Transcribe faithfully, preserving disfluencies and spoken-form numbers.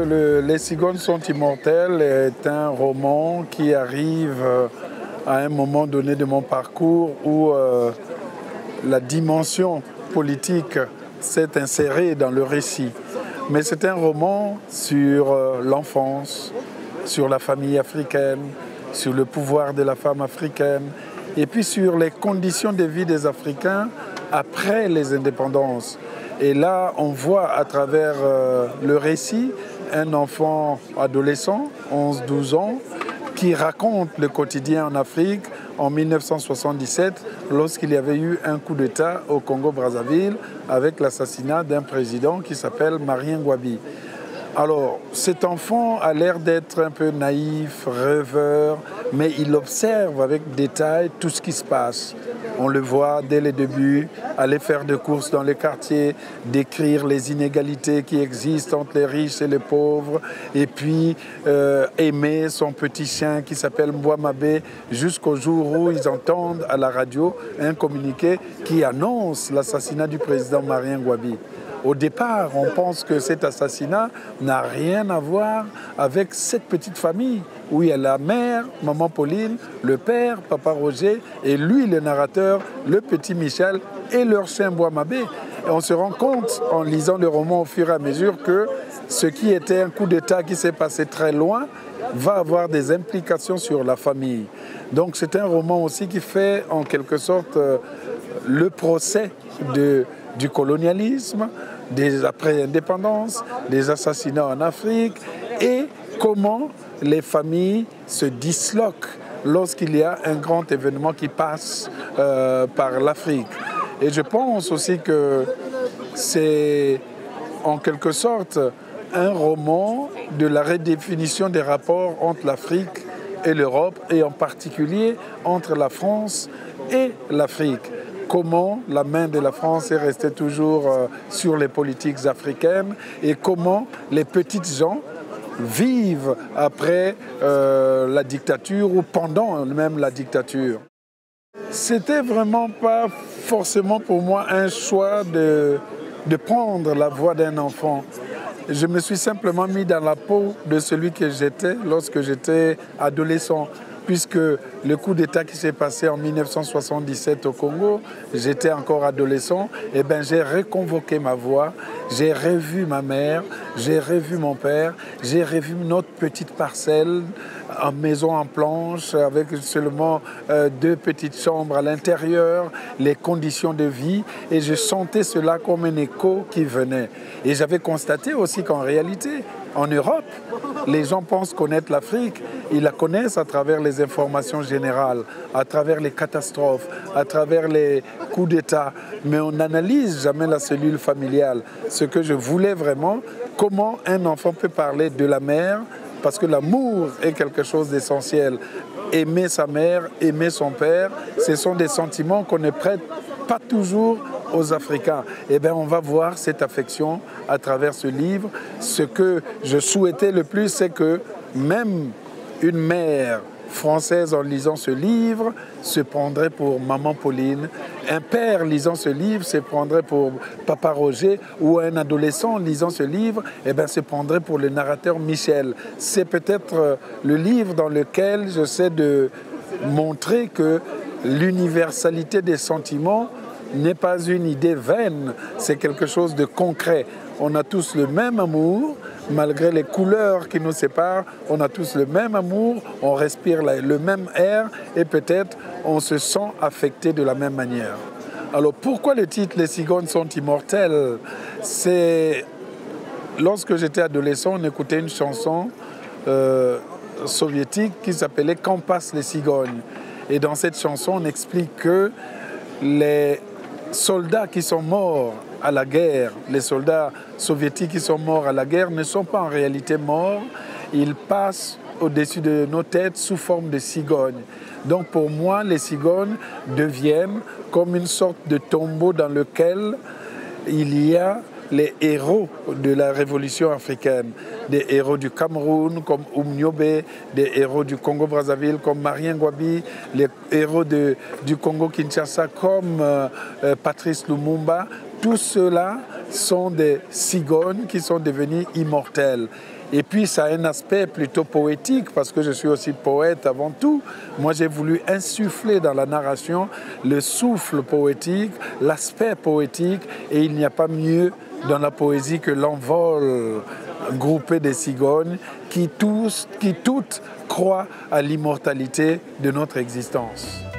le, Les cigognes sont immortelles est un roman qui arrive à un moment donné de mon parcours où euh, la dimension politique s'est insérée dans le récit. Mais c'est un roman sur euh, l'enfance, sur la famille africaine, sur le pouvoir de la femme africaine et puis sur les conditions de vie des Africains après les indépendances. Et là, on voit à travers euh, le récit un enfant adolescent, onze douze ans, qui raconte le quotidien en Afrique en mille neuf cent soixante-dix-sept, lorsqu'il y avait eu un coup d'État au Congo-Brazzaville avec l'assassinat d'un président qui s'appelle Marien Ngouabi. Alors, cet enfant a l'air d'être un peu naïf, rêveur, mais il observe avec détail tout ce qui se passe. On le voit dès les débuts, aller faire des courses dans les quartiers, décrire les inégalités qui existent entre les riches et les pauvres, et puis euh, aimer son petit chien qui s'appelle Mbouamabé, jusqu'au jour où ils entendent à la radio un communiqué qui annonce l'assassinat du président Marien Ngouabi. Au départ, on pense que cet assassinat n'a rien à voir avec cette petite famille où il y a la mère, maman Pauline, le père, papa Roger, et lui, le narrateur, le petit Michel et leur chien Mbouamabé. Et on se rend compte, en lisant le roman au fur et à mesure, que ce qui était un coup d'État qui s'est passé très loin va avoir des implications sur la famille. Donc c'est un roman aussi qui fait en quelque sorte euh, le procès de du colonialisme, des après-indépendances, des assassinats en Afrique et comment les familles se disloquent lorsqu'il y a un grand événement qui passe euh, par l'Afrique. Et je pense aussi que c'est en quelque sorte un roman de la redéfinition des rapports entre l'Afrique et l'Europe et en particulier entre la France et l'Afrique. Comment la main de la France est restée toujours euh, sur les politiques africaines et comment les petites gens vivent après euh, la dictature ou pendant même la dictature. C'était vraiment pas forcément pour moi un choix de, de prendre la voix d'un enfant. Je me suis simplement mis dans la peau de celui que j'étais lorsque j'étais adolescent. Puisque le coup d'État qui s'est passé en mille neuf cent soixante-dix-sept au Congo, j'étais encore adolescent, et ben j'ai reconvoqué ma voix, j'ai revu ma mère, j'ai revu mon père, j'ai revu notre petite parcelle en maison en planche avec seulement euh, deux petites chambres à l'intérieur, les conditions de vie, et je sentais cela comme un écho qui venait. Et j'avais constaté aussi qu'en réalité, en Europe, les gens pensent connaître l'Afrique, ils la connaissent à travers les informations générales, à travers les catastrophes, à travers les coups d'État, mais on n'analyse jamais la cellule familiale. Ce que je voulais vraiment, comment un enfant peut parler de la mère, parce que l'amour est quelque chose d'essentiel. Aimer sa mère, aimer son père, ce sont des sentiments qu'on ne prête pas toujours aux Africains. Eh bien, on va voir cette affection à travers ce livre. Ce que je souhaitais le plus, c'est que même une mère française en lisant ce livre se prendrait pour maman Pauline. Un père lisant ce livre se prendrait pour papa Roger, ou un adolescent lisant ce livre eh bien, se prendrait pour le narrateur Michel. C'est peut-être le livre dans lequel j'essaie de montrer que l'universalité des sentiments n'est pas une idée vaine, c'est quelque chose de concret. On a tous le même amour, malgré les couleurs qui nous séparent, on a tous le même amour, on respire le même air et peut-être on se sent affecté de la même manière. Alors pourquoi le titre « Les cigognes sont immortelles » ? C'est lorsque j'étais adolescent, on écoutait une chanson euh, soviétique qui s'appelait « Quand passent les cigognes ». Et dans cette chanson, on explique que les soldats qui sont morts à la guerre, les soldats soviétiques qui sont morts à la guerre ne sont pas en réalité morts, ils passent au-dessus de nos têtes sous forme de cigognes. Donc pour moi, les cigognes deviennent comme une sorte de tombeau dans lequel il y a les héros de la révolution africaine, des héros du Cameroun comme Oumniobé, des héros du Congo-Brazzaville comme Marien Ngouabi, les héros de, du Congo-Kinshasa comme euh, euh, Patrice Lumumba. Tous ceux-là sont des cigognes qui sont devenus immortels. Et puis ça a un aspect plutôt poétique parce que je suis aussi poète avant tout. Moi j'ai voulu insuffler dans la narration le souffle poétique, l'aspect poétique, et il n'y a pas mieux dans la poésie que l'envol groupé des cigognes qui, tous, qui toutes croient à l'immortalité de notre existence.